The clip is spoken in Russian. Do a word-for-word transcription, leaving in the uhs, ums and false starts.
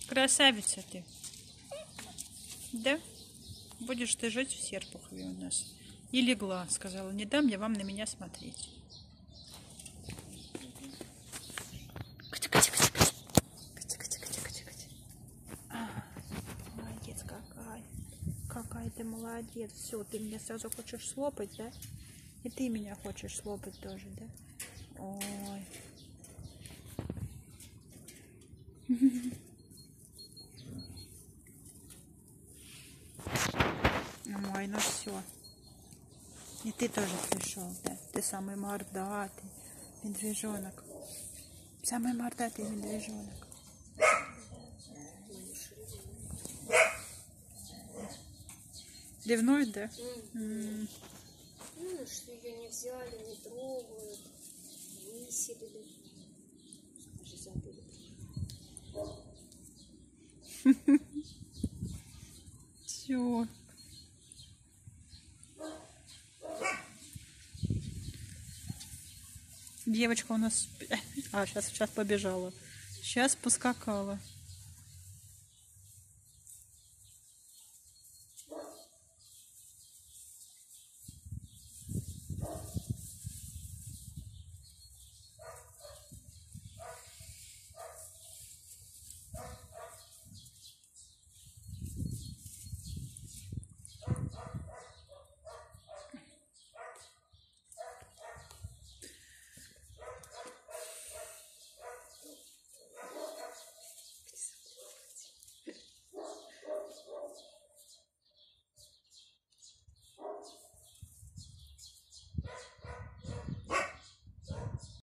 Красавица ты. Да? Будешь ты жить в Серпухове у нас. И легла, сказала, не дам я вам на меня смотреть. Молодец какая. Какая ты молодец. Все, ты меня сразу хочешь слопать, да? И ты меня хочешь слопать тоже, да? Ой. Ой, ну все. И ты тоже пришел, да? Ты самый мордатый медвежонок. Самый мордатый медвежонок. Ревнует, да? Mm. Ну, что ее не взяли, не трогают, выселили. Даже забыли. Все. Девочка у нас... А, сейчас, сейчас побежала. Сейчас поскакала.